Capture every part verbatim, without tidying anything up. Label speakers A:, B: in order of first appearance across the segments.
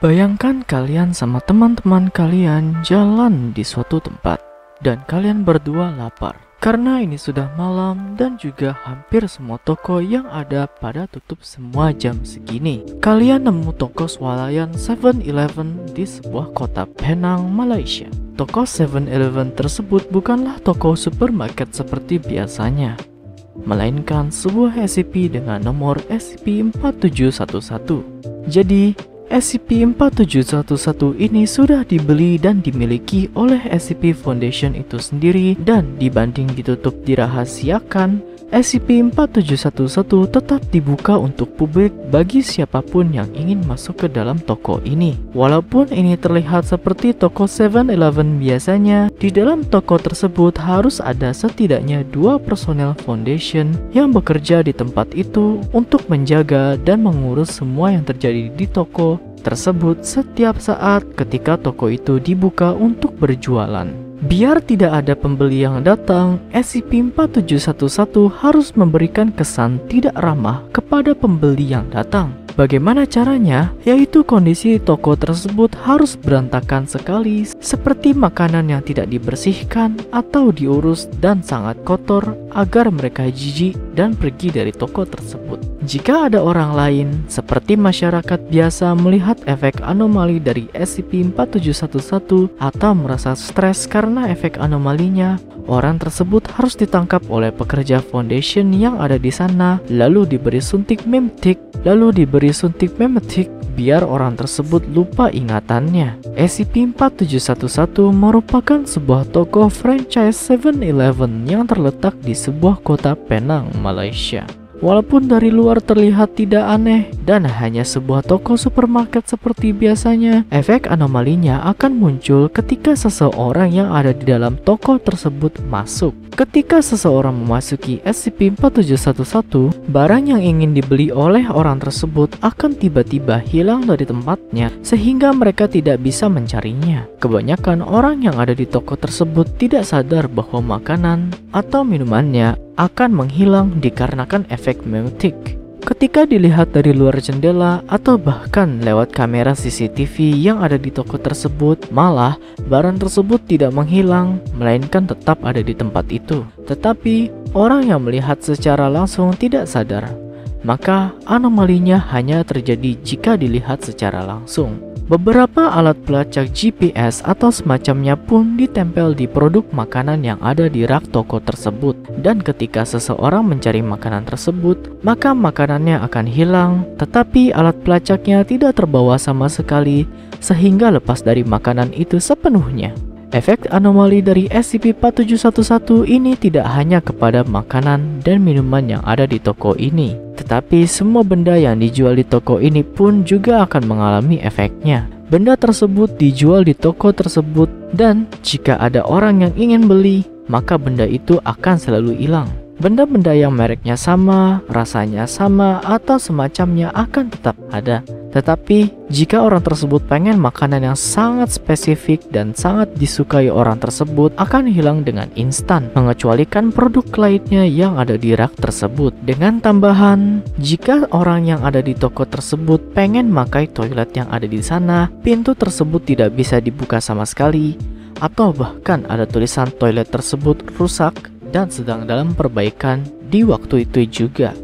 A: Bayangkan kalian sama teman-teman kalian jalan di suatu tempat dan kalian berdua lapar. Karena ini sudah malam dan juga hampir semua toko yang ada pada tutup semua jam segini. Kalian nemu toko swalayan seven eleven di sebuah kota Penang, Malaysia. Toko seven eleven tersebut bukanlah toko supermarket seperti biasanya, melainkan sebuah S C P dengan nomor S C P empat tujuh satu satu. Jadi S C P empat tujuh satu satu ini sudah dibeli dan dimiliki oleh S C P Foundation itu sendiri, dan dibanding ditutup dirahasiakan, S C P empat tujuh satu satu tetap dibuka untuk publik bagi siapapun yang ingin masuk ke dalam toko ini. Walaupun ini terlihat seperti toko seven eleven biasanya, di dalam toko tersebut harus ada setidaknya dua personel Foundation yang bekerja di tempat itu untuk menjaga dan mengurus semua yang terjadi di toko tersebut setiap saat ketika toko itu dibuka untuk berjualan. Biar tidak ada pembeli yang datang, S C P empat tujuh satu satu harus memberikan kesan tidak ramah kepada pembeli yang datang. Bagaimana caranya? Yaitu kondisi toko tersebut harus berantakan sekali, seperti makanan yang tidak dibersihkan atau diurus dan sangat kotor agar mereka jijik dan pergi dari toko tersebut. Jika ada orang lain, seperti masyarakat biasa, melihat efek anomali dari S C P empat tujuh satu satu atau merasa stres karena efek anomalinya, orang tersebut harus ditangkap oleh pekerja Foundation yang ada di sana, lalu diberi suntik memetik, lalu diberi suntik memetik biar orang tersebut lupa ingatannya. S C P empat tujuh satu satu merupakan sebuah toko franchise seven eleven yang terletak di sebuah kota Penang, Malaysia. Walaupun dari luar terlihat tidak aneh dan hanya sebuah toko supermarket seperti biasanya, efek anomalinya akan muncul ketika seseorang yang ada di dalam toko tersebut masuk. Ketika seseorang memasuki S C P empat tujuh satu satu, barang yang ingin dibeli oleh orang tersebut akan tiba-tiba hilang dari tempatnya sehingga mereka tidak bisa mencarinya. Kebanyakan orang yang ada di toko tersebut tidak sadar bahwa makanan atau minumannya akan menghilang dikarenakan efek memetik. Ketika dilihat dari luar jendela atau bahkan lewat kamera C C T V yang ada di toko tersebut, malah barang tersebut tidak menghilang, melainkan tetap ada di tempat itu. Tetapi orang yang melihat secara langsung tidak sadar, maka anomalinya hanya terjadi jika dilihat secara langsung. Beberapa alat pelacak G P S atau semacamnya pun ditempel di produk makanan yang ada di rak toko tersebut, dan ketika seseorang mencari makanan tersebut, maka makanannya akan hilang, tetapi alat pelacaknya tidak terbawa sama sekali sehingga lepas dari makanan itu sepenuhnya. Efek anomali dari S C P empat tujuh satu satu ini tidak hanya kepada makanan dan minuman yang ada di toko ini, tetapi semua benda yang dijual di toko ini pun juga akan mengalami efeknya. Benda tersebut dijual di toko tersebut, dan jika ada orang yang ingin beli, maka benda itu akan selalu hilang. Benda-benda yang mereknya sama, rasanya sama, atau semacamnya akan tetap ada. Tetapi jika orang tersebut pengen makanan yang sangat spesifik dan sangat disukai orang tersebut, akan hilang dengan instan, mengecualikan produk lainnya yang ada di rak tersebut. Dengan tambahan, jika orang yang ada di toko tersebut pengen pakai toilet yang ada di sana, pintu tersebut tidak bisa dibuka sama sekali, atau bahkan ada tulisan toilet tersebut rusak dan sedang dalam perbaikan di waktu itu juga.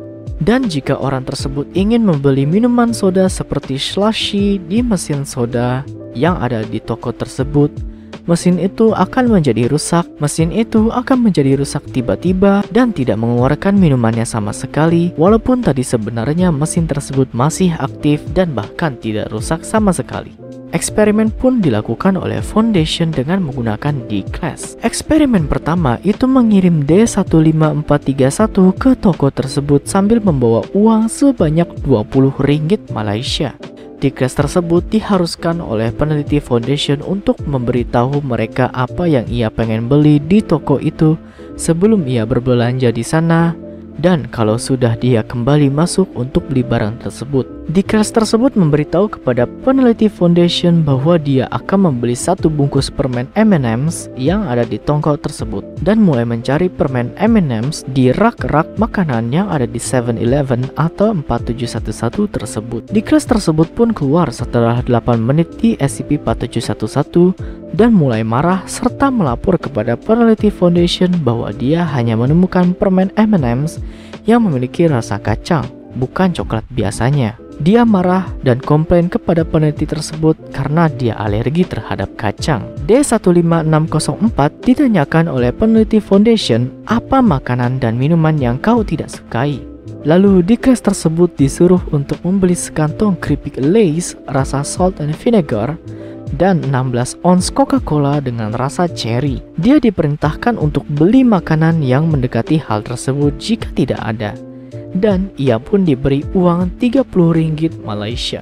A: Dan jika orang tersebut ingin membeli minuman soda seperti slushy di mesin soda yang ada di toko tersebut, mesin itu akan menjadi rusak. Mesin itu akan menjadi rusak tiba-tiba dan tidak mengeluarkan minumannya sama sekali, walaupun tadi sebenarnya mesin tersebut masih aktif dan bahkan tidak rusak sama sekali. Eksperimen pun dilakukan oleh Foundation dengan menggunakan D-Class. Eksperimen pertama itu mengirim D satu lima empat tiga satu ke toko tersebut sambil membawa uang sebanyak dua puluh ringgit Malaysia. D-Class tersebut diharuskan oleh peneliti Foundation untuk memberitahu mereka apa yang ia pengen beli di toko itu sebelum ia berbelanja di sana, dan kalau sudah dia kembali masuk untuk beli barang tersebut. Declass tersebut memberitahu kepada peneliti Foundation bahwa dia akan membeli satu bungkus permen M and M's yang ada di toko tersebut dan mulai mencari permen M and M's di rak-rak makanan yang ada di seven eleven atau empat tujuh satu satu tersebut. Declass tersebut pun keluar setelah delapan menit di S C P empat tujuh satu satu dan mulai marah serta melapor kepada peneliti Foundation bahwa dia hanya menemukan permen M and M's yang memiliki rasa kacang, bukan coklat biasanya. Dia marah dan komplain kepada peneliti tersebut karena dia alergi terhadap kacang. D satu lima enam nol empat ditanyakan oleh peneliti Foundation apa makanan dan minuman yang kau tidak sukai. Lalu Declass tersebut disuruh untuk membeli sekantong keripik Lay's rasa salt and vinegar dan enam belas ons Coca-Cola dengan rasa cherry. Dia diperintahkan untuk beli makanan yang mendekati hal tersebut jika tidak ada, dan ia pun diberi uang tiga puluh ringgit Malaysia.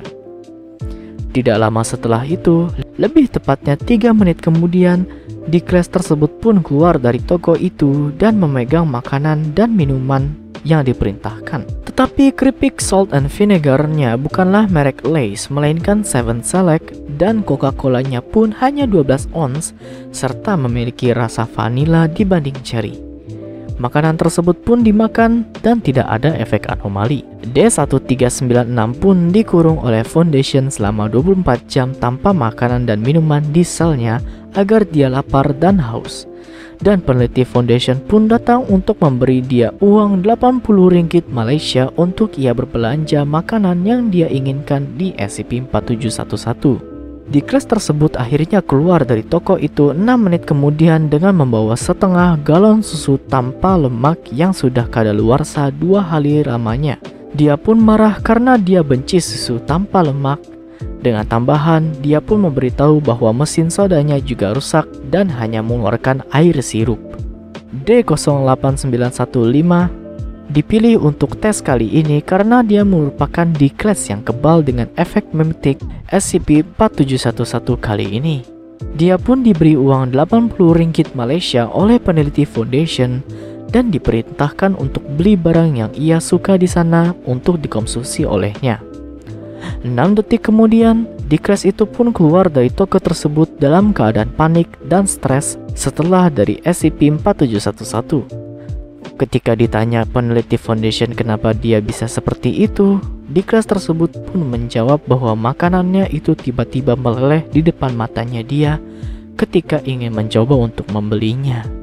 A: Tidak lama setelah itu, lebih tepatnya tiga menit kemudian, Declass tersebut pun keluar dari toko itu dan memegang makanan dan minuman yang diperintahkan. Tetapi keripik salt and vinegar-nya bukanlah merek Lay's, melainkan Seven Select, dan Coca-Colanya pun hanya dua belas ons serta memiliki rasa vanila dibanding cherry. Makanan tersebut pun dimakan dan tidak ada efek anomali. D satu tiga sembilan enam pun dikurung oleh Foundation selama dua puluh empat jam tanpa makanan dan minuman di selnya agar dia lapar dan haus. Dan peneliti Foundation pun datang untuk memberi dia uang delapan puluh ringgit Malaysia untuk ia berbelanja makanan yang dia inginkan di S C P empat tujuh satu satu. Declass tersebut akhirnya keluar dari toko itu enam menit kemudian dengan membawa setengah galon susu tanpa lemak yang sudah kadaluarsa dua hari lamanya. Dia pun marah karena dia benci susu tanpa lemak. Dengan tambahan, dia pun memberitahu bahwa mesin sodanya juga rusak dan hanya mengeluarkan air sirup. D nol delapan sembilan satu lima dipilih untuk tes kali ini karena dia merupakan Declass yang kebal dengan efek memetik S C P empat tujuh satu satu kali ini. Dia pun diberi uang delapan puluh ringgit Malaysia oleh peneliti Foundation dan diperintahkan untuk beli barang yang ia suka di sana untuk dikonsumsi olehnya. enam detik kemudian, Declass itu pun keluar dari toko tersebut dalam keadaan panik dan stres setelah dari S C P empat tujuh satu satu. Ketika ditanya peneliti Foundation kenapa dia bisa seperti itu, Declass tersebut pun menjawab bahwa makanannya itu tiba-tiba meleleh di depan matanya dia ketika ingin mencoba untuk membelinya.